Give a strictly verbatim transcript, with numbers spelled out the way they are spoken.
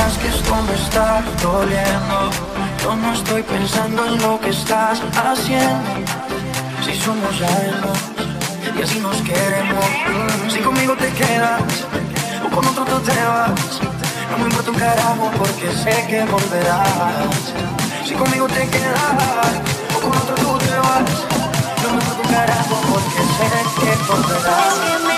creas que esto me está doliendo. Yo no estoy pensando en lo que estás haciendo. Si somos algo y así nos queremos. Si conmigo te quedas o con otro tú te vas, no me importa un carajo porque sé que volverás. Si conmigo te quedas o con otro tú te vas, no me importa un carajo porque sé que volverás.